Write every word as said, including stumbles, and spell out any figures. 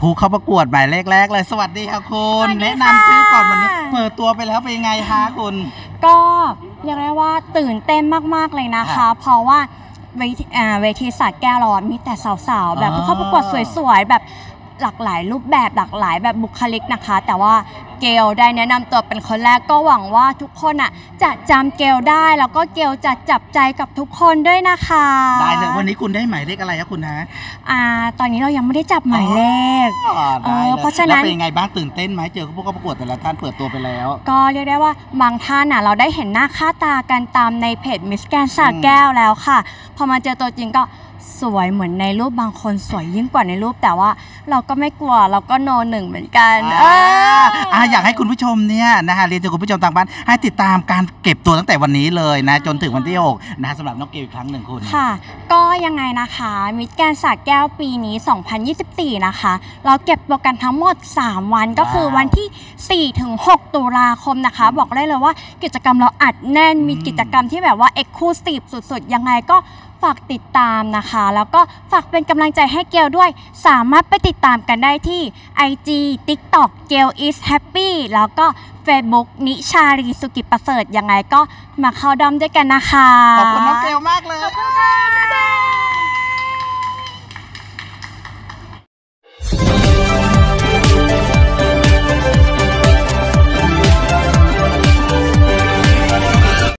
ผู้เข้าประกวดหมายเลขแรกเลยสวัสดีค่ะคุณแนะนำชื่อก่อนวันนี้เปิดตัวไปแล้วเป็นยังไงคะคุณก็เรียกได้ว่าตื่นเต้นมากๆเลยนะคะเพราะว่าเวทีเวทีสระแก้วเรามีแต่สาวๆแบบผู้เข้าประกวดสวยๆแบบหลากหลายรูปแบบหลากหลายแบบบุคลิกนะคะแต่ว่าเกลได้แนะนำตัวเป็นคนแรกก็หวังว่าทุกคนอ่ะจะจำเกลได้แล้วก็เกลจะจับใจกับทุกคนด้วยนะคะได้เลยวันนี้คุณได้หมายเลขอะไรครับคุณนะอ่าตอนนี้เรายังไม่ได้จับหมายเลขเออเพราะฉะนั้นเป็นยังไงบ้างตื่นเต้นไหมเจอผู้เข้าประกวดแต่ละท่านเปิดตัวไปแล้วก็เรียกได้ว่าบางท่านอ่ะเราได้เห็นหน้าค่าตากันตามในเพจมิสแกรนด์สระแก้วแล้วค่ะพอมาเจอตัวจริงก็สวยเหมือนในรูปบางคนสวยยิ่งกว่าในรูปแต่ว่าเราก็ไม่กลัวเราก็โนหนึ่งเหมือนกันอ่าอยากให้คุณผู้ชมเนี่ยนะฮะเรียนถึงคุณผู้ชมทางบ้านให้ติดตามการเก็บตัวตั้งแต่วันนี้เลยนะจนถึงวันที่หกนะสำหรับน้องเกลอีกครั้งหนึ่งคุณค่ะก็ยังไงนะคะมิสแกรนด์สระแก้วปีนี้สองพันยี่สิบสี่นะคะเราเก็บตัวกันทั้งหมดสามวันก็คือวันที่สี่ถึงหกตุลาคมนะคะบอกได้เลยว่ากิจกรรมเราอัดแน่นมีกิจกรรมที่แบบว่าเอ็กซ์คลูซีฟสุดๆยังไงก็ฝากติดตามนะคะแล้วก็ฝากเป็นกำลังใจให้เกลด้วยสามารถไปติดตามกันได้ที่ ไอ จี ติ๊กต็อก เกล is happy แล้วก็ Facebook นิชารีสุกิประเสริฐยังไงก็มาเข้าด้อมด้วยกันนะคะขอบคุณน้องเกลมากเลยขอบคุณค่ะ